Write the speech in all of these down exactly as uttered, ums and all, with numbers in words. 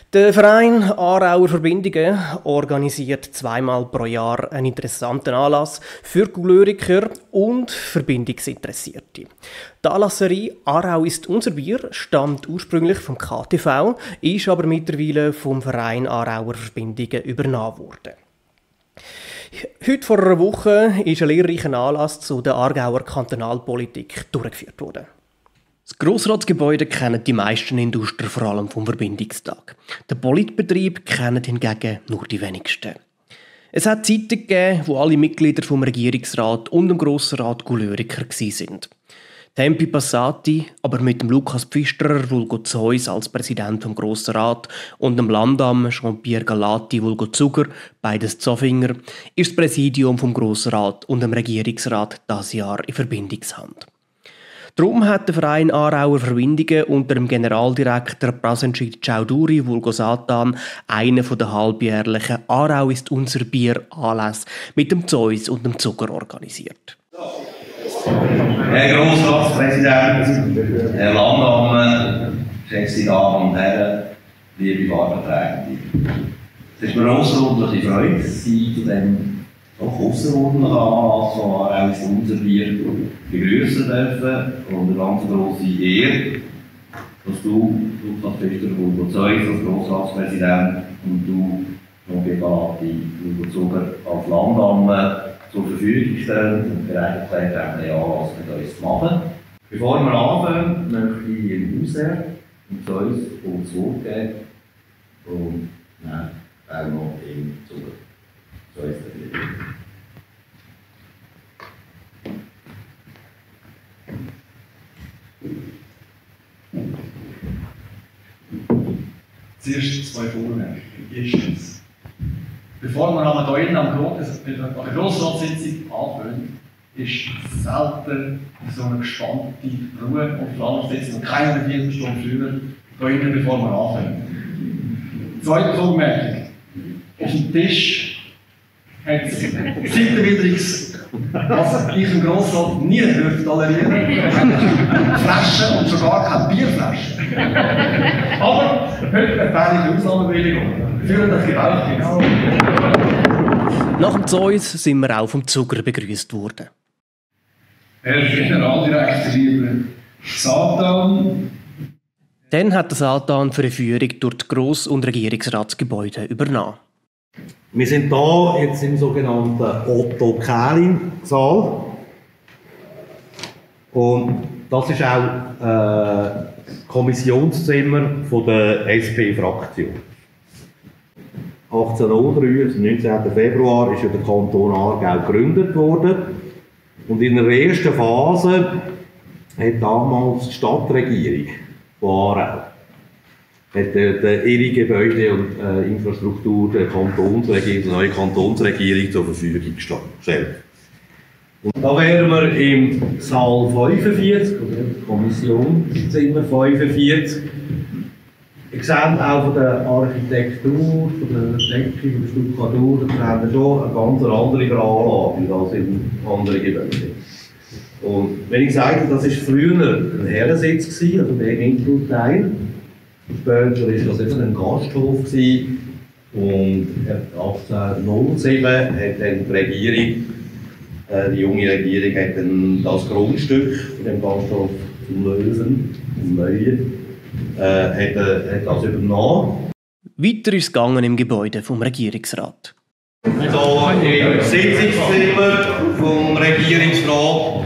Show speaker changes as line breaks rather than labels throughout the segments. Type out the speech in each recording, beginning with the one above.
Der Verein Aarauer Verbindungen organisiert zweimal pro Jahr einen interessanten Anlass für Couleur-Liqueur und Verbindungsinteressierte. Die Anlasserie «Aarau ist unser Bier» stammt ursprünglich vom K T V, ist aber mittlerweile vom Verein Aarauer Verbindungen übernommen worden. Heute vor einer Woche ist ein lehrreicher Anlass zu der Aargauer Kantonalpolitik durchgeführt worden. Das Grossratsgebäude kennen die meisten Industrier vor allem vom Verbindungstag. Den Politbetrieb kennen hingegen nur die wenigsten. Es hat Zeiten gegeben, wo alle Mitglieder vom Regierungsrat und dem Grossrat Couleur-Liqueur waren. Tempi passati, aber mit dem Lukas Pfisterer, vulgo Zeus, als Präsident vom Grossen Rat und dem Landamt Jean-Pierre Galati, vulgo Zuger, beides Zofinger, ist das Präsidium vom Grossen Rat und dem Regierungsrat dieses Jahr in Verbindungshand. Darum hat der Verein Aarauer Verbindungen unter dem Generaldirektor Prasenjit Chowdhury vulgo Satan einen der halbjährlichen «Aarau ist unser Bier» Anlässe mit dem Zeus und dem Zucker organisiert.
Herr Grossratspräsident, Herr Landamt, geschätzte Damen und Herren, liebe Fahrverträge. Es ist mir eine außerordentliche Freude, Sie zu diesem doch außerordentlichen Anlass von «Aarau ist unser Bier» begrüßen dürfen und eine ganz grosse Ehre, dass du, Lukas Pfisterer, vulgo Zeus, als Grossratspräsident und du, Jean-Pierre Galati, vulgo Zuger, als Landamt zur Verfügung stellen und bereit erklärt haben, den Anlass mit uns zu machen. Bevor wir anfangen, möchte ich im Hausherr und Zeus kurz das Wort geben und dann auch noch im Zuger. Zeus, bitte.
Zuerst zwei Vormerkungen. Erstens, bevor wir aber hier innen am der Grossratssitzung anfangen, ist selten so eine gespannte Ruhe und Planungssitzung und keine Viertelstunde früher hier innen, bevor wir anfangen. Zweite Vormerkung. Auf dem Tisch hat es Seitenwidriges, was ich im Grossrat nie würde tolerieren. Flaschen und sogar keine Bierflaschen. Aber heute eine fähige Ausnahmebewilligung. Führen das Gebrauch.
Nach dem Zeus sind wir auch vom Zucker begrüßt worden.
Herr Generaldirektor, lieber Satan.
Dann hat der Satan für eine Führung durch die Gross- und Regierungsratsgebäude übernommen.
Wir sind hier jetzt im sogenannten Otto-Kählin-Saal. Und das ist auch äh, das Kommissionszimmer von der S P-Fraktion. achtzehnhundertdrei, also neunzehnten Februar, ist ja der Kanton Aargau gegründet worden. Und in der ersten Phase hat damals die Stadtregierung von Aarau hat äh, ihre Gebäude und äh, Infrastruktur der Kantonsregierung, der neuen Kantonsregierung zur Verfügung gestellt. Und da wären wir im Saal fünfundvierzig, oder Kommissionszimmer fünfundvierzig. Ihr seht auch von der Architektur, von der Decke, von der Stuckatur, da haben wir schon eine ganz andere Veranlagung als in anderen Gebäuden. Und wenn ich sage, das war früher ein Herrensitz, also der Hinterteil. Später war das eben ein Gasthof gewesen. Und achtzehnhundertsieben hat dann die Regierung, äh, die junge Regierung, hat dann das Grundstück von dem Gasthof zum Löwen, zum Neuen, äh, hat, äh, hat das übernommen.
Weiter ist es gegangen im Gebäude vom Regierungsrat.
Hier im Sitzungszimmer vom Regierungsrat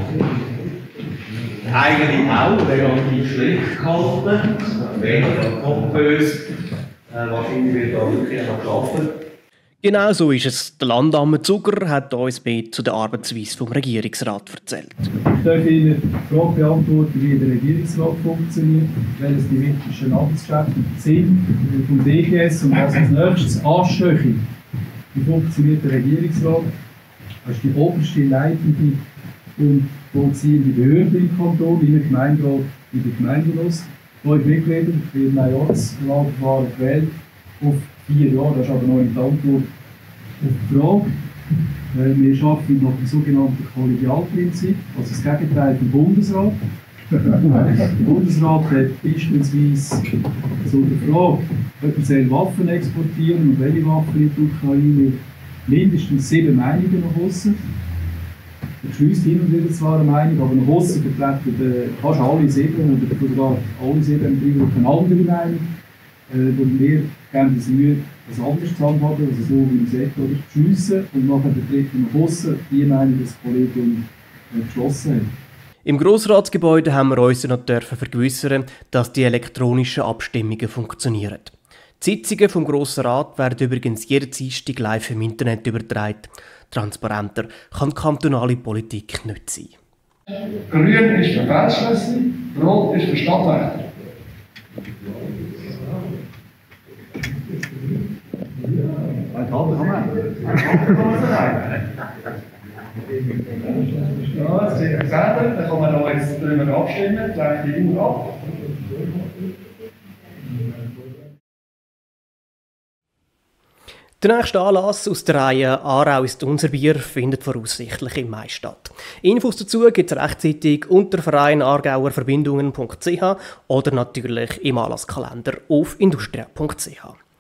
eigentlich auch relativ schlecht gehalten, weniger pompös. Äh, wahrscheinlich wird da wirklich noch geschaffen.
Genau so ist es. Der Landamt Zuger hat uns mehr zu der Arbeitsweise vom Regierungsrat erzählt.
Ich darf Ihnen die Frage beantworten, wie der Regierungsrat funktioniert, welches die wichtigsten Amtsgeschäfte sind vom D G S und was als nächstes ansteht. Wie funktioniert der Regierungsrat? Das ist die oberste leitende und vollziehende Behörde im Kanton, wie der Gemeinderat, wie der Gemeindelos. Neue Mitglieder werden auch Ortsratverfahren gewählt auf vier Jahre. Das ist aber noch nicht die Antwort auf die Frage. Wir arbeiten nach dem sogenannten Kollegialprinzip, also das Gegenteil vom Bundesrat. Der Bundesrat hat beispielsweise zu der Frage, ob wir Waffen exportieren und welche Waffen in die Ukraine, mindestens sieben Meinungen nach außen. Er beschließt hin und wieder zwar eine Meinung, aber nach außen vertreten fast alle sieben oder sogar alle sieben Betriebe eine andere Meinung. Äh, und wir geben uns Mühe, das anders zu handhaben, also so wie wir es oder beschliessen und nachher vertreten nach außen die Meinung, die das Kollegium äh, beschlossen hat.
Im Grossratsgebäude haben wir uns noch vergewissern, dass die elektronischen Abstimmungen funktionieren. Die Sitzungen vom Grossen Rat werden übrigens jeden Dienstag live im Internet übertragen. Transparenter kann die kantonale Politik nicht sein.
Grün ist für Verkehrsschlüssel, Rot ist für Stadtwächter. Ja, das sehen wir selber. Dann kann man da jetzt drüber abstimmen, gleich die Uhr ab.
Der nächste Anlass aus der Reihe «Aarau ist unser Bier» findet voraussichtlich im Mai statt. Infos dazu gibt es rechtzeitig unter verein aargauer verbindungen punkt c h oder natürlich im Anlasskalender auf industria punkt c h.